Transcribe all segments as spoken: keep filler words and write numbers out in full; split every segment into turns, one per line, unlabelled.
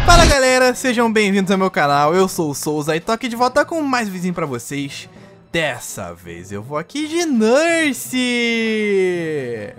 Fala galera, sejam bem-vindos ao meu canal, eu sou o Souza e tô aqui de volta com mais vizinho pra vocês. Dessa vez eu vou aqui de Nurse,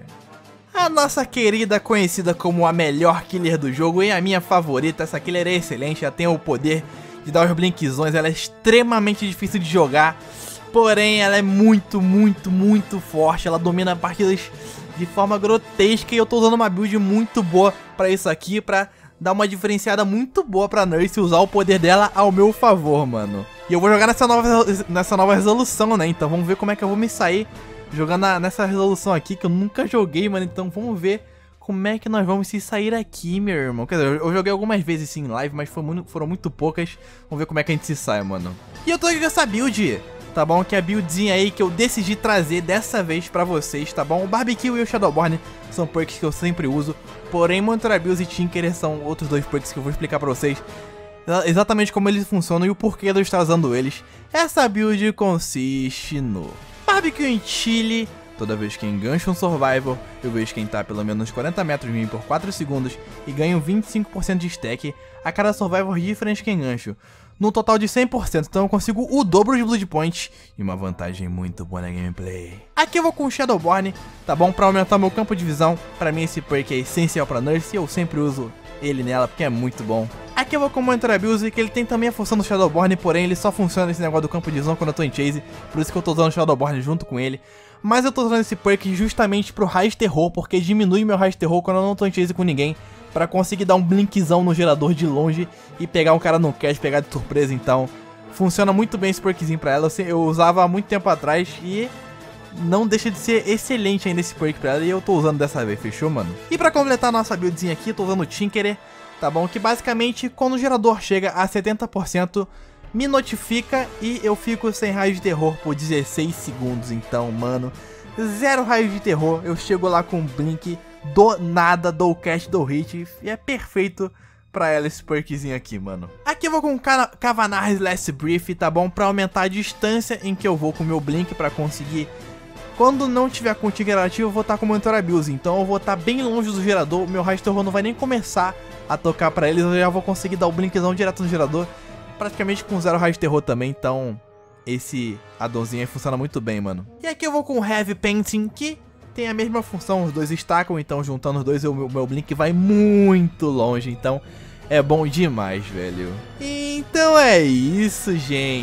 a nossa querida, conhecida como a melhor killer do jogo e a minha favorita. Essa killer é excelente, ela tem o poder de dar os blinkzões, ela é extremamente difícil de jogar, porém ela é muito, muito, muito forte, ela domina partidas de forma grotesca e eu tô usando uma build muito boa pra isso aqui, pra dar uma diferenciada muito boa pra Nurse usar o poder dela ao meu favor, mano. E eu vou jogar nessa nova, nessa nova resolução, né, então vamos ver como é que eu vou me sair jogando na, nessa resolução aqui, que eu nunca joguei, mano, então vamos ver como é que nós vamos se sair aqui, meu irmão. Quer dizer, eu joguei algumas vezes sim em live, mas foi muito, foram muito poucas. Vamos ver como é que a gente se sai, mano. E eu tô aqui com essa build, tá bom? Que é a buildzinha aí que eu decidi trazer dessa vez pra vocês, tá bom? O Barbecue e o Shadowborn são perks que eu sempre uso, porém Mantra Abuse e Tinkerer são outros dois perks que eu vou explicar pra vocês exatamente como eles funcionam e o porquê de eu estar usando eles. Essa build consiste no Barbecue em Chile. Toda vez que engancho um Survivor, eu vejo quem tá a pelo menos quarenta metros de mim por quatro segundos e ganho vinte e cinco por cento de stack a cada Survivor diferente que engancho, num total de cem por cento, então eu consigo o dobro de Blood Points e uma vantagem muito boa na gameplay. Aqui eu vou com o Shadowborn, tá bom? Pra aumentar meu campo de visão, pra mim esse perk é essencial pra Nurse e eu sempre uso ele nela porque é muito bom. Aqui eu vou com o Mantra Abuse, que ele tem também a função do Shadowborn, porém ele só funciona nesse negócio do campo de visão quando eu tô em chase, por isso que eu tô usando o Shadowborn junto com ele. Mas eu tô usando esse perk justamente pro Raiz Terror, porque diminui meu Raiz Terror quando eu não tô em chase com ninguém, pra conseguir dar um blinkzão no gerador de longe e pegar um cara no cash, pegar de surpresa. Então funciona muito bem esse perkzinho pra ela, eu usava há muito tempo atrás e não deixa de ser excelente ainda esse perk pra ela, e eu tô usando dessa vez, fechou, mano? E pra completar a nossa buildzinha aqui, eu tô usando o Tinkerer, tá bom? Que basicamente quando o gerador chega a setenta por cento, me notifica e eu fico sem raio de terror por dezesseis segundos. Então, mano, zero raio de terror, eu chego lá com um blink, do nada, dou cast, dou hit, e é perfeito pra ela esse perkzinho aqui, mano. Aqui eu vou com Kavanar's Last Breath, tá bom? Pra aumentar a distância em que eu vou com o meu blink, pra conseguir, quando não tiver com o Tinkerer ativo, eu vou estar com o Mantra Abuse, então eu vou estar bem longe do gerador, meu raio de terror não vai nem começar a tocar pra eles, eu já vou conseguir dar o blinkzão direto no gerador, praticamente com zero raio de terror também, então esse addonzinho aí funciona muito bem, mano. E aqui eu vou com o Heavy Painting, que tem a mesma função, os dois estacam, então juntando os dois o meu, meu blink vai muito longe, então é bom demais, velho. Então é isso,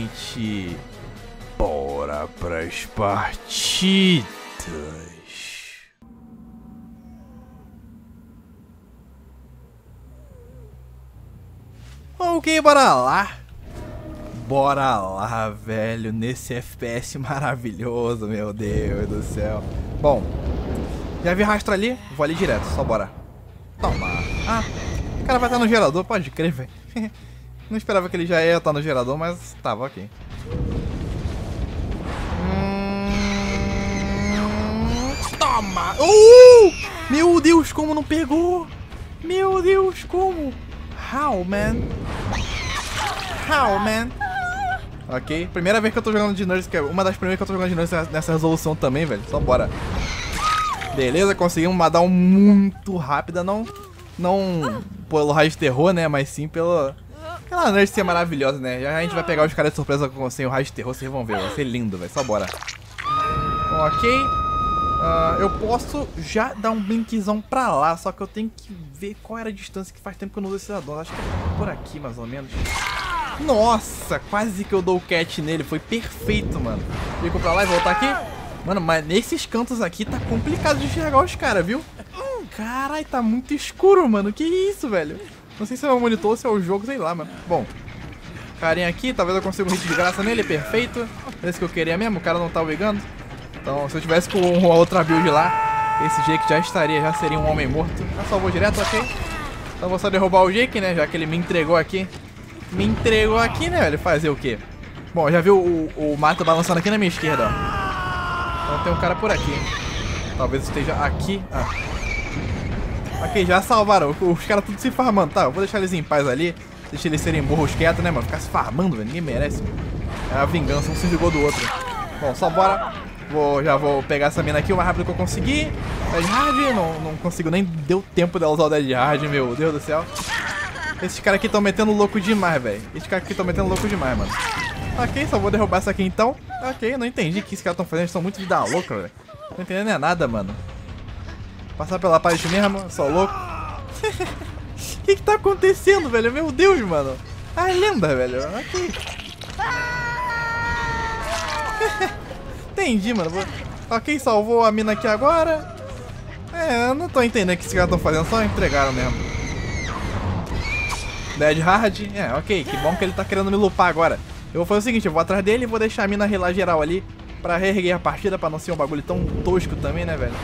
gente. Bora pras partidas. Ok, bora lá. Bora lá, velho, nesse F P S maravilhoso, meu Deus do céu. Bom, já vi rastro ali, vou ali direto, só bora. Toma. Ah, o cara vai estar no gerador, pode crer, velho. Não esperava que ele já ia estar no gerador, mas tava ok. Hum... Toma! Uh! Meu Deus, como não pegou? Meu Deus, como? How, man? How, man? Ok, primeira vez que eu tô jogando de Nurse, que é uma das primeiras que eu tô jogando de Nurse nessa resolução também, velho. Só bora. Beleza, conseguimos uma down muito rápida, não não pelo raio de terror, né, mas sim pelo... Aquela Nurse ser maravilhosa, né. Já a gente vai pegar os caras de surpresa com sem o raio de terror, vocês vão ver, vai ser lindo, velho. Só bora. Ok. Uh, eu posso já dar um blinkzão pra lá, só que eu tenho que ver qual era a distância, que faz tempo que eu não uso esse addon. Acho que é por aqui, mais ou menos. Nossa, quase que eu dou o catch nele, foi perfeito, mano. Fico pra lá e voltar aqui. Mano, mas nesses cantos aqui tá complicado de enxergar os caras, viu? Caralho, tá muito escuro, mano. Que isso, velho? Não sei se é o monitor ou se é o jogo, sei lá, mano. Bom, carinha aqui, talvez eu consiga um hit de graça nele, perfeito. É isso que eu queria mesmo, o cara não tá wigando. Então, se eu tivesse com uma outra build lá, esse Jake já estaria, já seria um homem morto. Eu só vou direto, ok? Então vou só derrubar o Jake, né, já que ele me entregou aqui. Me entregou aqui, né, velho? Fazer o quê? Bom, já viu o, o mato balançando aqui na minha esquerda, ó. Então tem um cara por aqui. Talvez esteja aqui. Ah. Ok, já salvaram. Os caras tudo se farmando. Tá, eu vou deixar eles em paz ali. Deixa eles serem burros quietos, né, mano? Ficar se farmando, velho. Ninguém merece. É a vingança, um se vingou do outro. Bom, só bora. Vou, já vou pegar essa mina aqui o mais rápido que eu conseguir. Dead Hard, não, não consigo nem. Deu tempo dela usar o Dead Hard, meu Deus do céu. Esses caras aqui estão metendo louco demais, velho. Esses caras aqui estão metendo louco demais, mano. Ok, só vou derrubar essa aqui então. Ok, não entendi o que esses caras estão fazendo. Eles estão muito vida louca, velho. Não entendendo é nada, mano. Passar pela parede mesmo, só louco. O que que tá acontecendo, velho? Meu Deus, mano. A lenda, velho. Ok. Entendi, mano. Ok, salvou a mina aqui agora. É, eu não tô entendendo o que esses caras estão fazendo. Só entregaram mesmo. Dead Hard. É, ok. Que bom que ele tá querendo me lupar agora. Eu vou fazer o seguinte, eu vou atrás dele e vou deixar a mina relar geral ali pra reerguer a partida, pra não ser um bagulho tão tosco também, né, velho?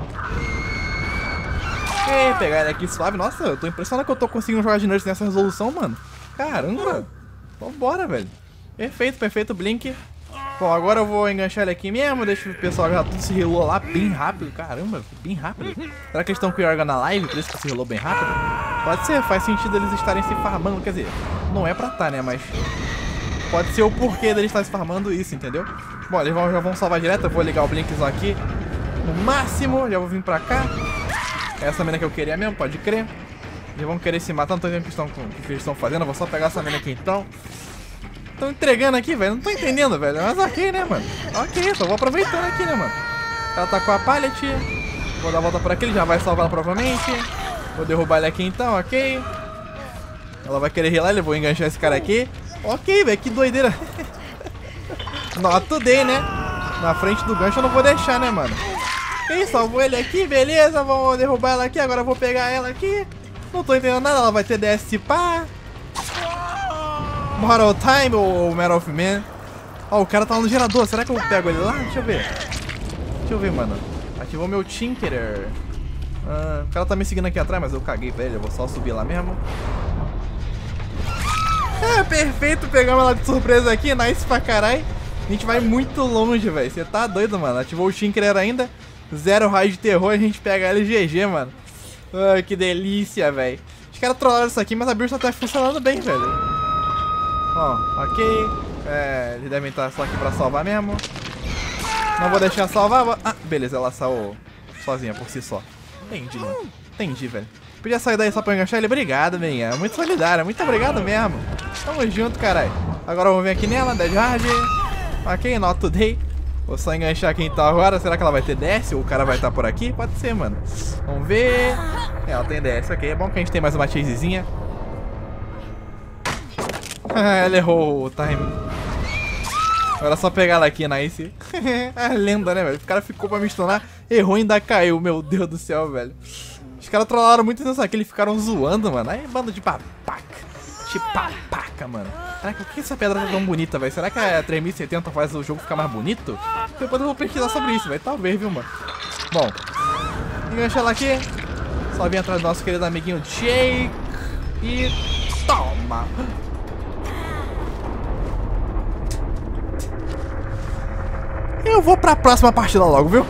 Ok, pegar ele aqui suave. Nossa, eu tô impressionado que eu tô conseguindo jogar de noite nessa resolução, mano. Caramba. Vambora, velho. Perfeito, perfeito, Blink. Bom, agora eu vou enganchar ele aqui mesmo. Deixa o pessoal já tudo se relou lá bem rápido. Caramba, bem rápido. Será que eles estão com o Yorga na live? Por isso que se relou bem rápido? Pode ser, faz sentido eles estarem se farmando. Quer dizer, não é pra tá, né? Mas pode ser o porquê deles estarem se farmando isso, entendeu? Bom, eles vão, já vão salvar direto. Eu vou ligar o Blinkzão aqui no máximo. Já vou vir pra cá. Essa mina que eu queria mesmo, pode crer. Eles vão querer se matar. Não tô entendendo o que, estão, o que eles estão fazendo. Eu vou só pegar essa mina aqui então. Estão entregando aqui, velho. Não tô entendendo, velho. Mas ok, né, mano? Ok, só vou aproveitando aqui, né, mano? Ela tá com a pallet. Vou dar a volta por aqui. Ele já vai salvar ela provavelmente. Vou derrubar ele aqui então, ok. Ela vai querer relar. Eu vou enganchar esse cara aqui. Ok, velho. Que doideira. Not today, né? Na frente do gancho eu não vou deixar, né, mano? Ok, salvou ele aqui. Beleza. Vamos derrubar ela aqui. Agora eu vou pegar ela aqui. Não tô entendendo nada. Ela vai ter D S pá. Mortal Time ou Metal of Man? Ó, oh, o cara tá lá no gerador. Será que eu pego ele lá? Deixa eu ver. Deixa eu ver, mano. Ativou meu Tinkerer. Ah, o cara tá me seguindo aqui atrás, mas eu caguei pra ele. Eu vou só subir lá mesmo. É, perfeito. Pegamos ela de surpresa aqui. Nice pra caralho. A gente vai muito longe, velho. Você tá doido, mano. Ativou o Tinkerer ainda. Zero raio de terror. A gente pega ela e G G, mano. Ai, que delícia, velho. Os caras trollaram isso aqui, mas a build tá até funcionando bem, velho. Ó, oh, ok. É, eles devem estar só aqui pra salvar mesmo. Não vou deixar salvar. Vou... Ah, beleza, ela saiu sozinha por si só. Entendi, mano. Entendi, velho. Podia sair daí só pra enganchar ele. Obrigado, minha. Muito solidária. Muito obrigado mesmo. Tamo junto, caralho. Agora eu vou vir aqui nela, Dead Hard. Ok, not today. Vou só enganchar aqui então agora. Será que ela vai ter D S ou o cara vai estar por aqui? Pode ser, mano. Vamos ver. É, ela tem D S, ok. É bom que a gente tem mais uma chasezinha. Ela errou o time. Agora é só pegar ela aqui, Nice. É lenda, né, velho? O cara ficou pra me stunar, errou e ainda caiu. Meu Deus do céu, velho. Os caras trollaram muito nisso aqui, eles ficaram zoando, mano. Aí, bando de babaca. De babaca, mano. Caraca, por que essa pedra tá tão bonita, velho? Será que a três mil e setenta faz o jogo ficar mais bonito? Depois eu vou pesquisar sobre isso, velho. Talvez, viu, mano? Bom, engancha ela aqui. Só vem atrás do nosso querido amiguinho Jake. E toma. Eu vou pra próxima partida logo, viu?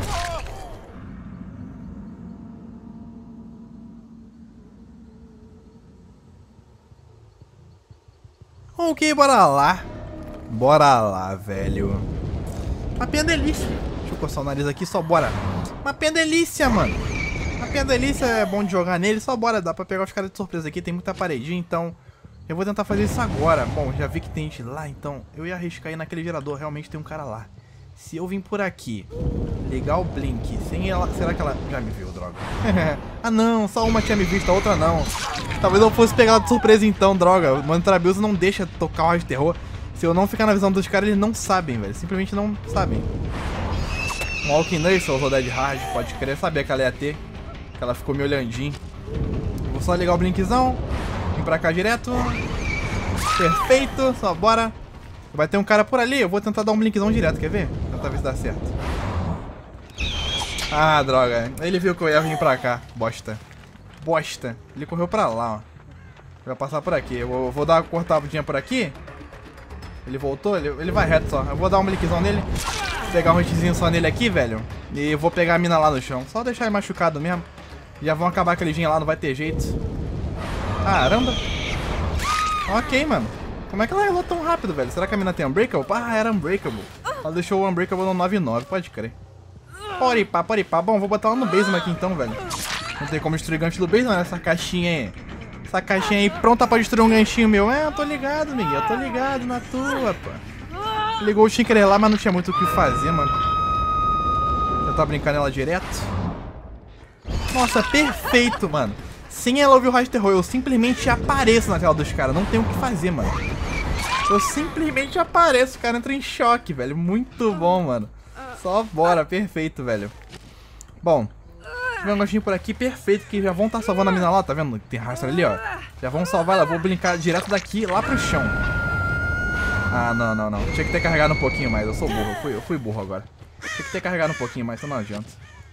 Ok, bora lá. Bora lá, velho. Uma pena delícia. Deixa eu coçar o nariz aqui, só bora. Uma pena delícia, mano. Uma pena delícia, é bom de jogar nele. Só bora, dá pra pegar os caras de surpresa aqui. Tem muita paredinha, então eu vou tentar fazer isso agora. Bom, já vi que tem gente lá, então eu ia arriscar ir naquele gerador. Realmente tem um cara lá. Se eu vim por aqui, ligar o Blink, sem ela... Será que ela já me viu, droga? Ah não, só uma tinha me visto, a outra não. Talvez eu fosse pegar ela de surpresa então, droga. O Mano Trabills não deixa tocar o raio de terror. Se eu não ficar na visão dos caras, eles não sabem, velho. Simplesmente não sabem. Um Walking Nurse ou Dead Hard, pode querer saber que ela ia ter. Que ela ficou me olhandinho. Vou só ligar o Blinkzão. Vim pra cá direto. Perfeito, só bora. Vai ter um cara por ali, eu vou tentar dar um Blinkzão direto, quer ver? Tentar ver se dá certo. Ah, droga. Ele viu que eu ia vir pra cá. Bosta. Bosta. Ele correu pra lá, ó. Vai passar por aqui. Eu vou, vou dar uma cortadinha por aqui. Ele voltou, ele, ele vai reto só. Eu vou dar um Blinkzão nele. Pegar um hitzinho só nele aqui, velho. E eu vou pegar a mina lá no chão. Só deixar ele machucado mesmo. Já vão acabar aquele gin lá, não vai ter jeito. Caramba. Ok, mano. Como é que ela relou tão rápido, velho? Será que a mina tem Unbreakable? Ah, era Unbreakable. Ela deixou o Unbreakable no nove nove, pode crer. Pode pá, pode pá. Bom, vou botar ela no basement aqui então, velho. Não tem como destruir gancho do basement nessa caixinha aí. Essa caixinha aí pronta pra destruir um ganchinho meu. É, eu tô ligado, Miguel. Eu tô ligado na tua, pô. Ligou o Tinkerer lá, mas não tinha muito o que fazer, mano. Tentar brincar nela direto. Nossa, perfeito, mano. Sem ela ouvir o Raster Roll, eu simplesmente apareço na tela dos caras. Não tem o que fazer, mano. Eu simplesmente apareço, o cara entra em choque, velho. Muito bom, mano. Só bora, perfeito, velho. Bom, tiver um ganchinho por aqui, perfeito, que já vão estar tá salvando a mina lá, tá vendo? Tem rastro ali, ó. Já vão salvar ela, vou brincar direto daqui lá pro chão. Ah, não, não, não. Tinha que ter carregado um pouquinho mais, eu sou burro, eu fui, eu fui burro agora. Tinha que ter carregado um pouquinho mais, então não adianta.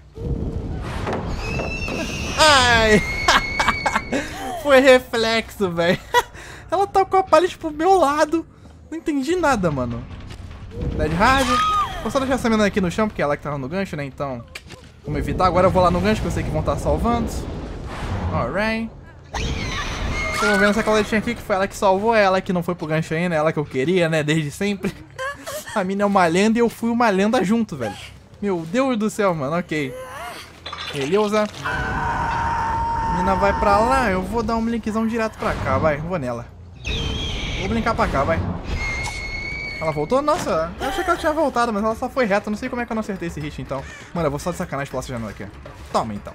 Ai! Foi reflexo, velho. Ela tá com a pallet pro meu lado. Não entendi nada, mano. Dead Hard. Vou só deixar essa menina aqui no chão, porque ela que tava no gancho, né? Então, vamos evitar. Agora eu vou lá no gancho, que eu sei que vão estar salvando. Alright. Tô vendo essa coletinha aqui, que foi ela que salvou. Ela que não foi pro gancho ainda, ela que eu queria, né? Desde sempre. A mina é uma lenda e eu fui uma lenda junto, velho. Meu Deus do céu, mano. Ok. Beleza. A mina vai pra lá. Eu vou dar um blinkzão direto pra cá, vai. Vou nela. Vou brincar pra cá, vai. Ela voltou? Nossa, eu achei que ela tinha voltado, mas ela só foi reta. Não sei como é que eu não acertei esse hit, então. Mano, eu vou só de sacanagem pular essa janela aqui. Toma, então.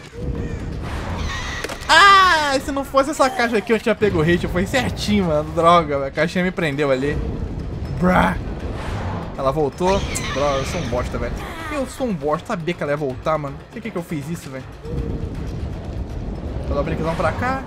Ah, se não fosse essa caixa aqui, eu tinha pego o hit. Foi certinho, mano. Droga, a caixinha me prendeu ali. Brá. Ela voltou. Droga, eu sou um bosta, velho. Eu sou um bosta. Sabia que ela ia voltar, mano. Por que que eu fiz isso, velho? Vou dar um brinquezão pra cá.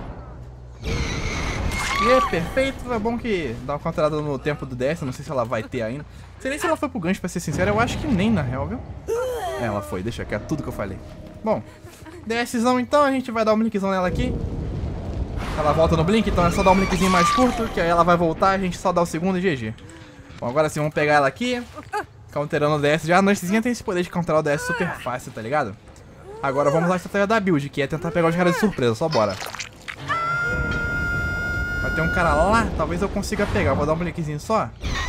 E é perfeito, é bom que dá uma controlada no tempo do D S, não sei se ela vai ter ainda. Não sei nem se ela foi pro gancho, pra ser sincero, eu acho que nem na real, viu? É, ela foi, deixa quieto, tudo que eu falei. Bom, DSzão então, a gente vai dar um blinkzão nela aqui. Ela volta no blink, então é só dar um blinkzinho mais curto, que aí ela vai voltar, a gente só dá o segundo e G G. Bom, agora sim, vamos pegar ela aqui, counterando o D S. Já a Nancyzinha tem esse poder de counterar o D S super fácil, tá ligado? Agora vamos lá a estratégia da build, que é tentar pegar os caras de surpresa, só bora. Vai ter um cara lá, talvez eu consiga pegar. Vou dar um blinkzinho só.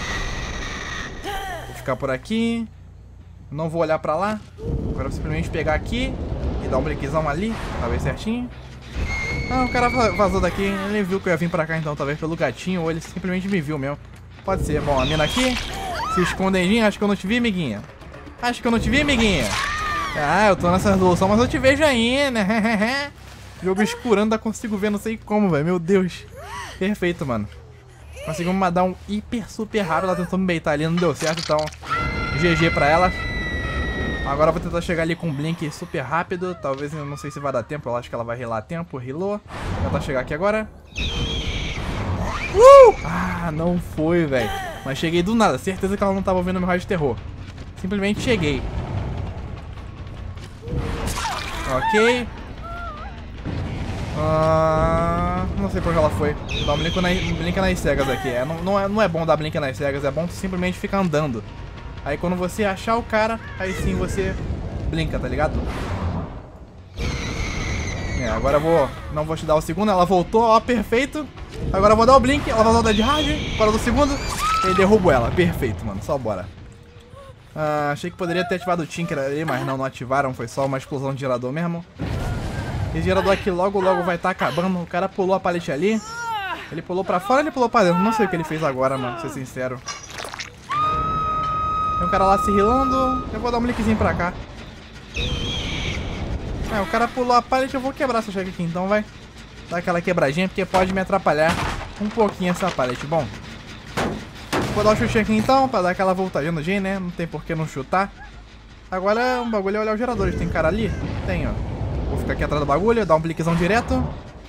Vou ficar por aqui. Não vou olhar pra lá. Agora eu vou simplesmente pegar aqui e dar um blinkzão ali, talvez certinho. Ah, o cara vazou daqui. Ele viu que eu ia vir pra cá, então talvez pelo gatinho, ou ele simplesmente me viu mesmo. Pode ser. Bom, a mina aqui se escondendinho. Acho que eu não te vi, amiguinha. Acho que eu não te vi, amiguinha. Ah, eu tô nessa resolução, mas eu te vejo ainda. Jogo escurando, ainda consigo ver, não sei como, velho. Meu Deus. Perfeito, mano. Conseguimos mandar um hiper super rápido. Ela tentou me baitar ali, não deu certo, então G G pra ela. Agora eu vou tentar chegar ali com um blink super rápido. Talvez, eu não sei se vai dar tempo. Eu acho que ela vai rilar a tempo, rilou. Vou tentar chegar aqui agora. Uh! Ah, não foi, velho. Mas cheguei do nada, certeza que ela não tava ouvindo meu raio de terror. Simplesmente cheguei. Ok. Ah, não sei por que ela foi. Vou dar um blink, na, um blink nas cegas aqui. É, não, não, é, não é bom dar blink nas cegas, é bom simplesmente ficar andando. Aí quando você achar o cara, aí sim você blinka, tá ligado? É, agora eu vou. Não vou te dar o segundo, ela voltou, ó, perfeito. Agora eu vou dar o blink, ela vai dar o Dead Hard. Agora do segundo, e derrubo ela. Perfeito, mano, só bora. Ah, achei que poderia ter ativado o Tinker ali, mas não, não ativaram, foi só uma explosão de gerador mesmo. Esse gerador aqui logo, logo vai estar tá acabando. O cara pulou a pallet ali. Ele pulou pra fora ou ele pulou pra dentro? Não sei o que ele fez agora, mano, pra ser sincero. Tem um cara lá se rilando. Eu vou dar um blinkzinho pra cá. É, o cara pulou a pallet, eu vou quebrar essa cheque aqui, então vai dar aquela quebradinha, porque pode me atrapalhar um pouquinho essa pallet. Bom, vou dar um chute aqui então, pra dar aquela voltadinha no G, né? Não tem por que não chutar. Agora o bagulho é olhar os geradores. Tem cara ali? Tem, ó. Vou ficar aqui atrás do bagulho, dar um blinkzão direto.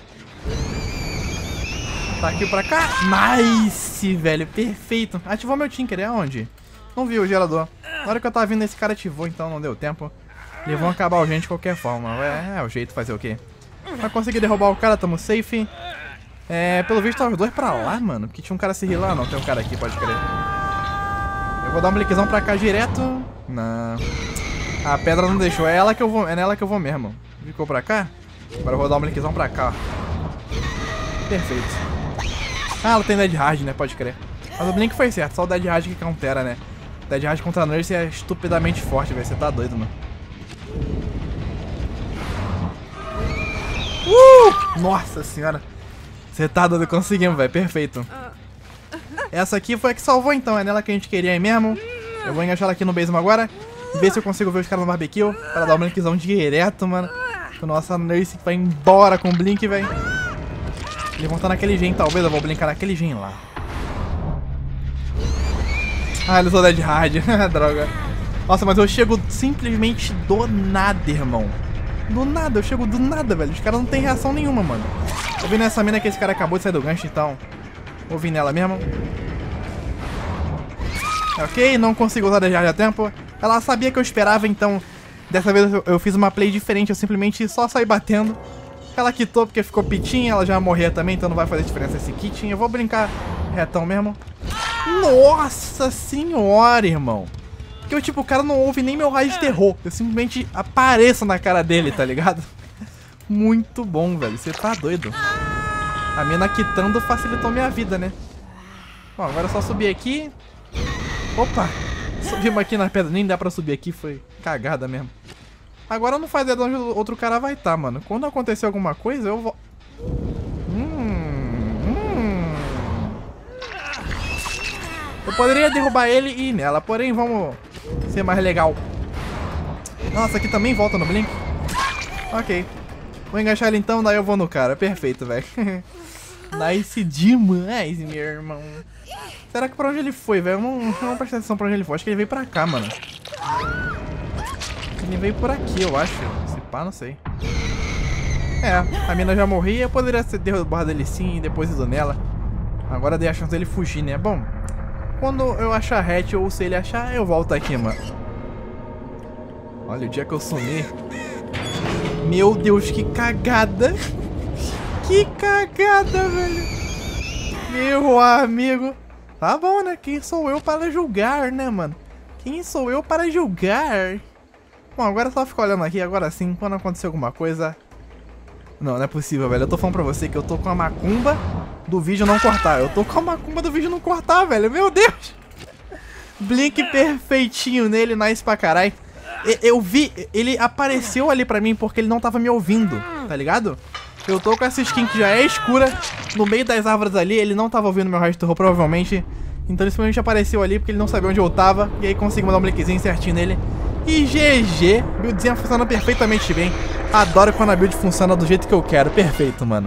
Tá aqui pra cá. Nice, velho. Perfeito. Ativou meu Tinker. É onde? Não vi o gerador. Na hora que eu tava vindo, esse cara ativou, então não deu tempo. Eles vão acabar o gente de qualquer forma. É, é o jeito de fazer o quê? Vai conseguir derrubar o cara, tamo safe. É, pelo visto, tá os dois pra lá, mano. Porque tinha um cara se rilando. Não, tem um cara aqui, pode crer. Eu vou dar um blinkzão pra cá direto. Não. A pedra não deixou. É ela que eu vou. É nela que eu vou mesmo. Ficou pra cá? Agora eu vou dar um blinkzão pra cá. Perfeito. Ah, ela tem Dead Hard, né? Pode crer. Mas o blink foi certo. Só o Dead Hard que countera, né? Dead Hard contra Nurse é estupidamente forte, velho. Você tá doido, mano. Uh! Nossa senhora. Você tá doido, conseguimos, velho. Perfeito. Essa aqui foi a que salvou, então. É nela que a gente queria aí mesmo. Eu vou enganchar ela aqui no basement agora. Ver se eu consigo ver os caras no barbecue. Pra dar uma blinkzão direto, mano. Nossa Nurse vai embora com o blink, velho. Eles vão estar naquele gen, talvez eu vou blinkar naquele gen lá. Ah, eles são dead hard. Droga. Nossa, mas eu chego simplesmente do nada, irmão. Do nada, eu chego do nada, velho. Os caras não tem reação nenhuma, mano. Eu vi nessa mina que esse cara acabou de sair do gancho, então vou vir nela mesmo. Ok, não consigo usar dead hard a tempo. Ela sabia que eu esperava, então dessa vez eu, eu fiz uma play diferente. Eu simplesmente só saí batendo. Ela quitou porque ficou pitinha, ela já morria também, então não vai fazer diferença esse kit. Eu vou brincar retão mesmo. Nossa senhora, irmão. Que eu, tipo, o cara não ouve nem meu raio de terror. Eu simplesmente apareço na cara dele, tá ligado? Muito bom, velho. Você tá doido. A mina quitando facilitou minha vida, né? Bom, agora é só subir aqui. Opa! Subimos aqui na pedra. Nem dá pra subir aqui, foi cagada mesmo. Agora não faz ideia de onde o outro cara vai estar, mano. Quando acontecer alguma coisa, eu vou... Hum, hum. Eu poderia derrubar ele e ir nela, porém vamos ser mais legal. Nossa, aqui também volta no blink. Ok. Vou enganchar ele então, daí eu vou no cara. Perfeito, velho. Nice demais, meu irmão. Será que pra onde ele foi, velho? Eu não, eu não prestei atenção pra onde ele foi. Acho que ele veio pra cá, mano. Ele veio por aqui, eu acho. Se pá, não sei. É, a mina já morria. Eu poderia ter derrubado ele sim e depois ido nela. Agora dei a chance dele fugir, né? Bom, quando eu achar hatch ou se ele achar, eu volto aqui, mano. Olha, o dia que eu sumi. Meu Deus, que cagada. Que cagada, velho. Meu amigo. Tá bom, né? Quem sou eu para julgar, né, mano? Quem sou eu para julgar? Bom, agora é só ficar olhando aqui, agora sim, quando acontecer alguma coisa... Não, não é possível, velho. Eu tô falando pra você que eu tô com a macumba do vídeo não cortar. Eu tô com a macumba do vídeo não cortar, velho. Meu Deus! Blink perfeitinho nele, nice pra caralho. Eu vi, ele apareceu ali pra mim porque ele não tava me ouvindo, tá ligado? Eu tô com essa skin que já é escura, no meio das árvores ali, ele não tava ouvindo meu raio de terror, provavelmente. Então ele simplesmente apareceu ali porque ele não sabia onde eu tava. E aí consegui mandar um blinkzinho certinho nele. E G G, buildzinha funcionando perfeitamente bem. Adoro quando a build funciona do jeito que eu quero, perfeito, mano.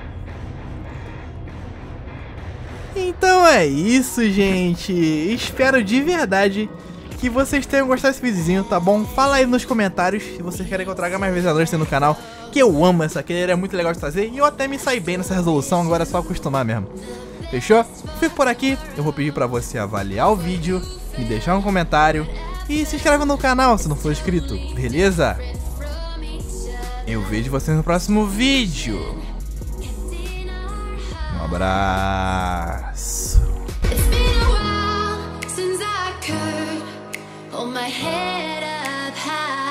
Então é isso, gente. Espero de verdade que vocês tenham gostado desse videozinho, tá bom? Fala aí nos comentários se vocês querem que eu traga mais vezes no canal, que eu amo essa killer, é muito legal de fazer. E eu até me saí bem nessa resolução, agora é só acostumar mesmo. Fechou? Fico por aqui, eu vou pedir pra você avaliar o vídeo, me deixar um comentário e se inscreve no canal se não for inscrito, beleza? Eu vejo vocês no próximo vídeo. Um abraço.
Hold my head up high.